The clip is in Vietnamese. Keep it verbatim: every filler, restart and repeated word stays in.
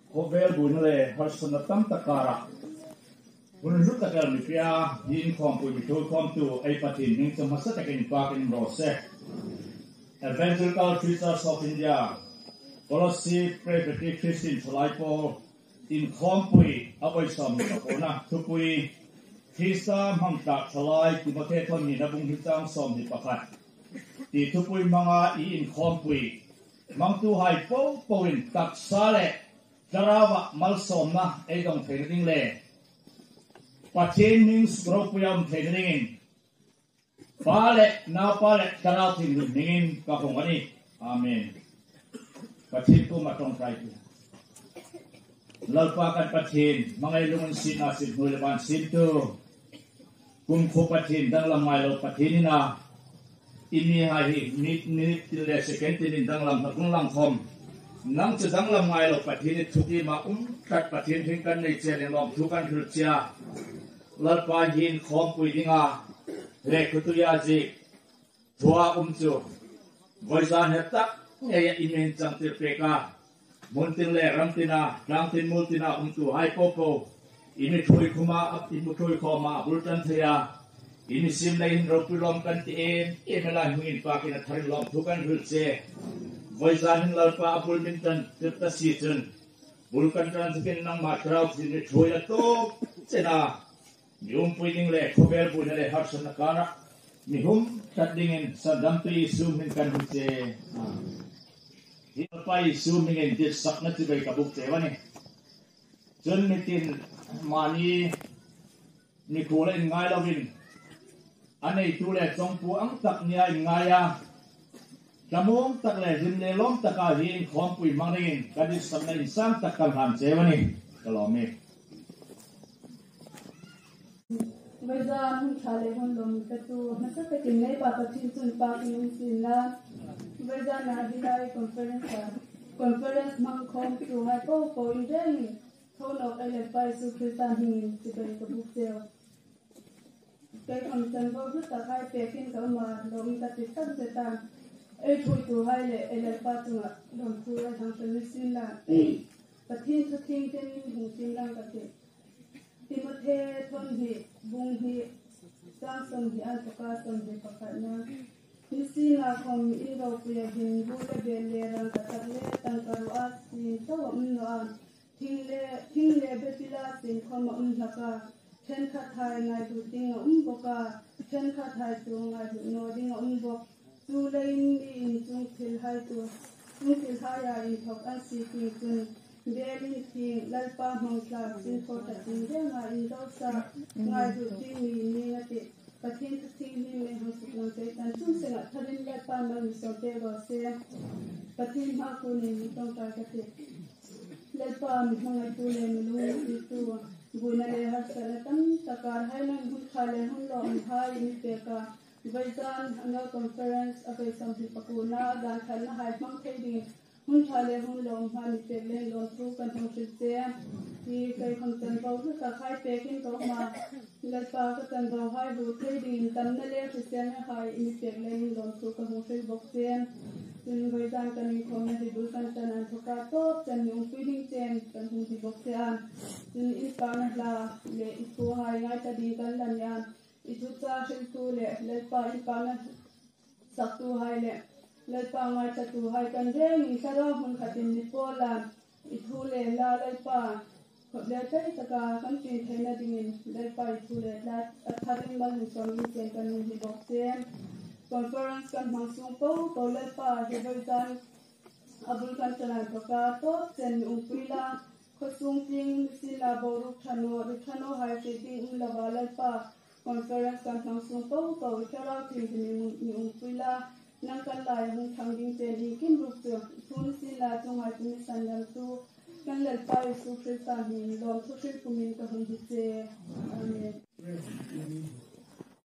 Hovel bunle harsunatam takara. Bunun rut takar nipia yin kom pu bitu kom tu ai patin ning semasa takin pakin rose. Evangelical Churches of India, Policy Presbyterian Christian Chulaipo in kom pui awai som kapona tupui Krista mangtak chalai Timothy ton ni nabung hitang som di pakat. Di tupui mga i in kom pui mangtu hai po poin tak sale Jarawa malsom na ay dong training le. Patin ning skropuyam training. Pale na pale jaraw ting ningin kakungani. Amen. Patin ko matong tayo. Lalpakan patin mga ilungan sin asin hulaban sinto. Kung ko patin dang lamay lo patin na ini hai nit nit tile sekenti ni dang lam kung lang kom. Nang sedang lamai lo patin tuki ma um kat patin tingkan nei chen lom tukan khurcia lalpa yin khom pui dinga le kutuya ji thua um chu voisan hetak ngeya imen chang tirpeka muntin le ramtina ramtin multina um tu hai popo ini thui kuma ap imu thui khoma bultan thaya ini sim lain ropulom kan ti en emela huin pakin thari lom tukan khurce Voisanin lalpa apul mintan tirta season. Bulkan transikin ng matraw sini choya to sena. Yung pwedeng le cover po na le harsa na kana. Mihum tatdingin sa dampi sumin kan hutse. Hilpa sumingin dit sak na tibay kabuk tewa ni. Jun mitin mani ni kula in ngay lawin. Anay tule chong po ang tak niya in ngaya. Kamong takle himle lom taka hin khom pui mangin kadis samna insan takal han chewani kalome Vaza hun thale hun lom katu nasa takin nei pa pa chin chun pa in sinla Vaza na dilai conference conference mang khom tu ha ko ko indeni thono ele pai su kristan hin tibai ko bukseo kai on chan bo hu ta kai pekin ka ma lom ta ti tak setan Ei thui tu hai le ele pa tu nga dom tu ra thang chen ni sin la pathin thu thing ten hung sin lang ka te Timothy thon hi bung hi sang som hi an ka som hi pa ka na ni sin la khom i ro pu ya hin bu le be le ran ka ta le tang ka ro a sin to um no an thing le thing le be pila sin khom um la ka chen kha thai ngai du ting um bo ka chen kha thai tu ngai du no ding um bo tu lein in chung thil hai tu chung thil hai ya in thok an si ti chun belin thi lalpa hong tla sin ko ta tin de nga in do sa ngai du ti ni ni na ti pathin tu thi ni me hong su lang te tan chung se nga tharin lalpa ma mi so te ro se pathin ma ko ni mi tong ta ka ti lalpa mi hong ai tu le mi lu ti tu guna le har sa la tam takar hai na hun khale hun lo an hai ni pe ka Vaisan annual conference akai samthi pakuna dan khan na hai mang thei ding hun thale hun lom han te le lom thu kan thong chil te ti kai kham tan pau thu ka khai pekin ko ma le pa ka tan do hai bu thei ding tan na le christian hai ni te le lom thu ka hong chil bok ten tin vaisan kan ni khom na di bu kan tan an thoka to chan yung feeding chen kan hong di bok te an tin in pa na la le isu hai ngai ta di kan lan yan Itu cha shil tu le le pa i pa na sak tu hai le le pa ngai cha tu hai kan de ni sa ro hun khatin ni po la i thu le la le pa khot le tai ta ka kan ti the na ding le pa i thu le la atharin mal ni som ni chen kan ni bok chen conference kan mang sung po to le pa he bai tan abul kan chana to ka to chen ung pila kho sung ting si la bo ru thano ru thano hai te ting la ba le pa conference kan thang sung po po chara tin ni ni ung pila nang kan lai hung thang ding te ni kin rup tu thun si la chung ai tin san dal tu kan le pa su khri ta ni lom thu khri kumin ka hung di che amen